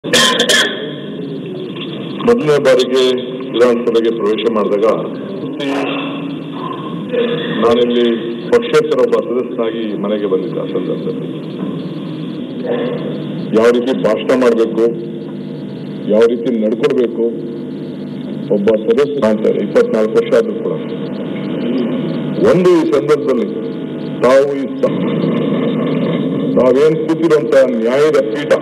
ಮೊದಲನೇ ಬಾರಿಗೆ ವಿಧಾನಸಭೆಗೆ ಪ್ರವೇಶ ಮಾಡಿದಾಗ ನಾನಿಲ್ಲಿ ಪಕ್ಷೇತರ ಒಬ್ಬ ಸದಸ್ಯನಾಗಿ ಮನೆಗೆ ಬಂದಿದ್ದ ಆ ಸಂದರ್ಭದಲ್ಲಿ ಯಾವ ರೀತಿ ಭಾಷಣ ಮಾಡಬೇಕು, ಯಾವ ರೀತಿ ನಡ್ಕೊಳ್ಬೇಕು, ಒಬ್ಬ ಸದಸ್ಯ ಕಾಣ್ತಾರೆ 24 ವರ್ಷ ಆದ್ರೂ ಕೂಡ ಒಂದು ಈ ಸಂದರ್ಭದಲ್ಲಿ ತಾವೇನು ಕೂತಿರುವಂತ ನ್ಯಾಯದ ಪೀಠ,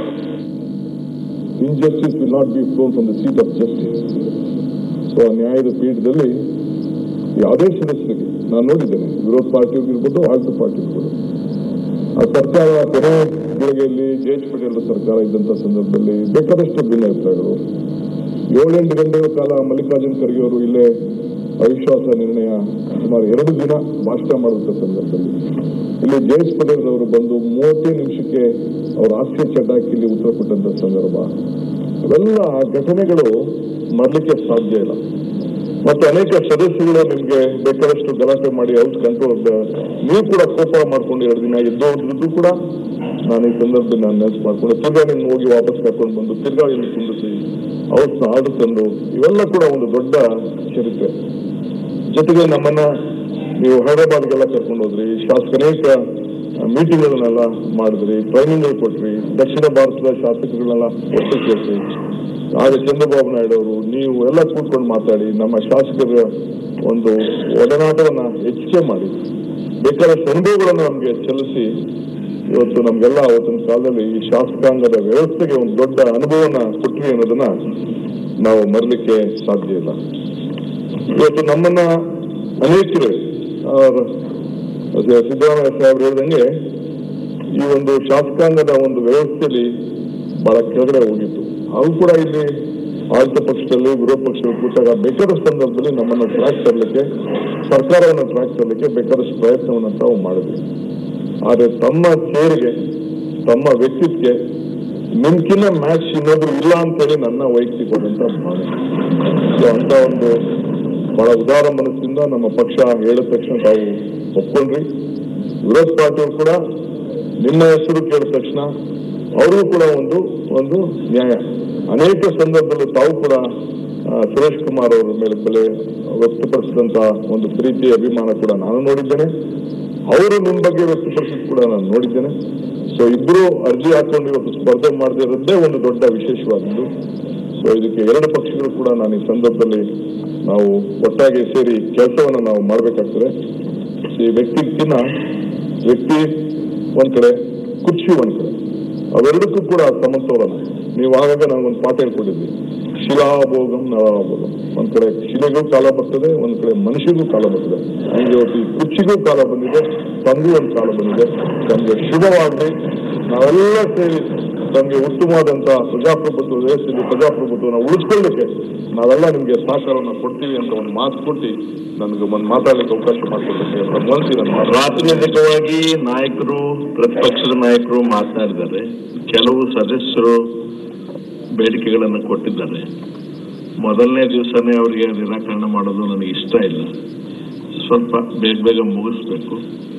injustice will not be flown from the seat of justice. So ಆ ನ್ಯಾಯದ ಪೀಠದಲ್ಲಿ ಯಾವುದೇ ಸದಸ್ಯರಿಗೆ ನಾನು ನೋಡಿದ್ದೇನೆ, ವಿರೋಧ ಪಾರ್ಟಿಯವ್ರು ಇರ್ಬೋದು, ಆಡಳಿತ ಪಾರ್ಟಿ ಇರ್ಬೋದು, ಆ ಸರ್ಕಾರ ಕೊನೆ ಗಳಿಗೆಯಲ್ಲಿ ಜೆ.ಎಚ್. ಪಟೇಲ್ ಸರ್ಕಾರ ಇದ್ದಂಥ ಸಂದರ್ಭದಲ್ಲಿ ಬೇಕಾದಷ್ಟು ಭಿನ್ನಾಭಿಪ್ರಾಯಗಳು. 7-8 ಗಂಟೆಗಳ ಕಾಲ ಮಲ್ಲಿಕಾರ್ಜುನ್ ಖರ್ಗೆ ಅವರು ಇಲ್ಲೇ ಅವಿಶ್ವಾಸ ನಿರ್ಣಯ ಸುಮಾರು 2 ದಿನ ಭಾಷಣ ಮಾಡುವಂಥ ಸಂದರ್ಭದಲ್ಲಿ ಇಲ್ಲಿ ಜೆ.ಎಚ್. ಪಟೇಲ್ ಅವರು ಬಂದು 30 ನಿಮಿಷಕ್ಕೆ ಅವರ ಹಾಸ್ಯ ಚಟಾಕಿಯಲ್ಲಿ ಉತ್ತರ ಕೊಟ್ಟಂತ ಸಂದರ್ಭ, ಅವೆಲ್ಲ ಘಟನೆಗಳು ಮಾಡಲಿಕ್ಕೆ ಸಾಧ್ಯ ಇಲ್ಲ. ಮತ್ತು ಅನೇಕ ಸದಸ್ಯರು ನಿಮ್ಗೆ ಬೇಕಾದಷ್ಟು ಗಲಾಟೆ ಮಾಡಿ ಔಟ್ ಕಂಟ್ರೋಲ್, ನೀವು ಕೂಡ ಕೋಪ ಮಾಡ್ಕೊಂಡು 2 ದಿನ ಎದ್ದೋದ್ರು ಕೂಡ ನಾನು ಈ ಸಂದರ್ಭದಲ್ಲಿ ನಾನು ನೆನ್ಸ್ ಮಾಡ್ಕೊಂಡು ತಿರ್ಗಾ ನಿಮ್ಗೆ ಹೋಗಿ ವಾಪಸ್ ಕರ್ಕೊಂಡು ಬಂದು ತಿರ್ಗಾ ಇಲ್ಲಿ ಕುಂದಿಸಿ ಔಟ್ನ ಆರ್ಡರ್ ತಂದು, ಇವೆಲ್ಲ ಕೂಡ ಒಂದು ದೊಡ್ಡ ಚರಿತ್ರೆ. ಜೊತೆಗೆ ನಮ್ಮನ್ನ ನೀವು ಹೈದರಾಬಾದ್ಗೆಲ್ಲ ಕರ್ಕೊಂಡು ಹೋದ್ರಿ, ಅನೇಕ ಮೀಟಿಂಗ್ಗಳನ್ನೆಲ್ಲ ಮಾಡಿದ್ರಿ, ಟ್ರೈನಿಂಗ್ ಕೊಟ್ರಿ, ದಕ್ಷಿಣ ಭಾರತದ ಶಾಸಕರನ್ನೆಲ್ಲ ಒಟ್ಟು ಸೇರಿಸಿ, ಆಗ ಚಂದ್ರಬಾಬು ನಾಯ್ಡು ಅವರು ನೀವು ಎಲ್ಲ ಕೂತ್ಕೊಂಡು ಮಾತಾಡಿ ನಮ್ಮ ಶಾಸಕರ ಒಂದು ಒಡನಾಟವನ್ನ ಹೆಚ್ಚಿಗೆ ಮಾಡಿ ಬೇಕಾದಷ್ಟು ಅನುಭವಗಳನ್ನು ನಮಗೆ ಸಲ್ಲಿಸಿ ಇವತ್ತು ನಮ್ಗೆಲ್ಲ ಅವತ್ತಿನ ಕಾಲದಲ್ಲಿ ಈ ಶಾಸಕಾಂಗದ ವ್ಯವಸ್ಥೆಗೆ ಒಂದು ದೊಡ್ಡ ಅನುಭವನ ಕೊಟ್ವಿ ಅನ್ನೋದನ್ನ ನಾವು ಮರಲಿಕ್ಕೆ ಸಾಧ್ಯ ಇಲ್ಲ. ಇವತ್ತು ನಮ್ಮನ್ನ ಅನೇಕರು ಸಿದ್ದರಾಮಯ್ಯ ಸಾಹೇಬ್ರು ಹೇಳಿದಂಗೆ ಈ ಒಂದು ಶಾಸಕಾಂಗದ ಒಂದು ವ್ಯವಸ್ಥೆಯಲ್ಲಿ ಬಹಳ ಕೆಳಗಡೆ ಹೋಗಿತ್ತು. ಅವು ಕೂಡ ಇಲ್ಲಿ ಆಡಳಿತ ಪಕ್ಷದಲ್ಲಿ ವಿರೋಧ ಪಕ್ಷದಲ್ಲಿ ಕೂತಾಗ ಬೇಕಾದಷ್ಟು ಸಂದರ್ಭದಲ್ಲಿ ನಮ್ಮನ್ನು ಟ್ರ್ಯಾಕ್ ತರಲಿಕ್ಕೆ, ಸರ್ಕಾರವನ್ನು ಟ್ರ್ಯಾಕ್ ತರಲಿಕ್ಕೆ ಬೇಕಾದಷ್ಟು ಪ್ರಯತ್ನವನ್ನು ತಾವು ಮಾಡಿದ್ವಿ. ಆದರೆ ತಮ್ಮ ಸೇರಿಗೆ, ತಮ್ಮ ವ್ಯಕ್ತಿತ್ವಕ್ಕೆ ನಿಮ್ಕಿನ್ನ ಮ್ಯಾಚ್ ಇನ್ನೊಂದು ಇಲ್ಲ ಅಂತೇಳಿ ನನ್ನ ವೈಯಕ್ತಿಕವಾದಂತ ಭಾವನೆ. ಅಂತ ಒಂದು ಬಹಳ ಉದಾರ ಮನಸ್ಸಿಂದ ನಮ್ಮ ಪಕ್ಷ ಹೇಳಿದ ತಕ್ಷಣ ತಾವು ಒಪ್ಕೊಂಡ್ರಿ. ವಿರೋಧ ಪಾರ್ಟಿಯವರು ಕೂಡ ನಿಮ್ಮ ಹೆಸರು ಕೇಳಿದ ತಕ್ಷಣ ಅವ್ರಿಗೂ ಕೂಡ ಒಂದು ನ್ಯಾಯ. ಅನೇಕ ಸಂದರ್ಭದಲ್ಲಿ ತಾವು ಕೂಡ ಸುರೇಶ್ ಕುಮಾರ್ ಅವರ ಮೇಲೆ ಬೆಲೆ ವ್ಯಕ್ತಪಡಿಸಿದಂತ ಒಂದು ಪ್ರೀತಿ ಅಭಿಮಾನ ಕೂಡ ನಾನು ನೋಡಿದ್ದೇನೆ, ಅವರು ನಿಮ್ಮ ಬಗ್ಗೆ ವ್ಯಕ್ತಪಡಿಸಿದ್ ಕೂಡ ನಾನು ನೋಡಿದ್ದೇನೆ. ಸೊ ಇಬ್ರು ಅರ್ಜಿ ಹಾಕೊಂಡು ಇವತ್ತು ಸ್ಪರ್ಧೆ ಮಾಡದಿರೋದೇ ಒಂದು ದೊಡ್ಡ ವಿಶೇಷವಾದದ್ದು. ಸೊ ಇದಕ್ಕೆ 2 ಪಕ್ಷಗಳು ಕೂಡ ನಾನು ಈ ಸಂದರ್ಭದಲ್ಲಿ ನಾವು ಒಟ್ಟಾಗಿ ಸೇರಿ ಕೆಲಸವನ್ನು ನಾವು ಮಾಡಬೇಕಾಗ್ತದೆ. ಈ ವ್ಯಕ್ತಿ ಒಂದ್ ಕಡೆ, ಕುರ್ಚಿ ಒಂದ್ ಕಡೆ, ಅವೆರಡಕ್ಕೂ ಕೂಡ ಸಮತೋಲನ. ನೀವು ಆಗಾಗ ನನಗೊಂದು ಪಾಠ ಹೇಳ್ಕೊಟ್ಟಿದ್ವಿ, ಶಿಲಾಭೋಗಂ ನರಾಭೋಗಂ. ಒಂದ್ ಕಡೆ ಶಿಲೆಗೂ ಕಾಲ ಬರ್ತದೆ, ಒಂದ್ ಕಡೆ ಮನುಷ್ಯಗೂ ಕಾಲ ಬರ್ತದೆ. ಹಂಗೆ ಇವತ್ತು ಈ ಕುರ್ಚಿಗೂ ಕಾಲ ಬಂದಿದೆ, ತಮಗೂ ಒಂದು ಕಾಲ ಬಂದಿದೆ. ತಮಗೆ ಶುಭವಾಗಲಿ, ನಾವೆಲ್ಲ ಸೇರಿ ತಮಗೆ ಉತ್ತಮವಾದಂತಹ ಪ್ರಜಾಪ್ರಭುತ್ವ ವ್ಯವಸ್ಥೆಯಲ್ಲಿ ಪ್ರಜಾಪ್ರಭುತ್ವವನ್ನು ಉಳಿಸ್ಕೊಳ್ಳಿಕ್ಕೆ ನಾವೆಲ್ಲ ನಿಮ್ಗೆ ಸಹಕಾರವನ್ನು ಕೊಡ್ತೀವಿ ಅಂತ ಒಂದು ಮಾತು ಕೊಟ್ಟು ನನಗೆ ಒಂದು ಮಾತಾಡಲಿಕ್ಕೆ ಅವಕಾಶ ಮಾಡಿಕೊಡ್ತೀನಿ ಅಂತ ಮನಸ್ಸಿ ನಾನು ಪ್ರಾತಿನಿಧಿಕವಾಗಿ ನಾಯಕರು, ಪ್ರತಿಪಕ್ಷದ ನಾಯಕರು ಮಾತನಾಡಿದ್ದಾರೆ. ಕೆಲವು ಸದಸ್ಯರು ಬೇಡಿಕೆಗಳನ್ನು ಕೊಟ್ಟಿದ್ದಾರೆ. ಮೊದಲನೇ ದಿವಸನೇ ಅವರಿಗೆ ನಿರಾಕರಣೆ ಮಾಡೋದು ನನಗೆ ಇಷ್ಟ ಇಲ್ಲ. ಸ್ವಲ್ಪ ಬೇಗ ಮುಗಿಸ್ಬೇಕು.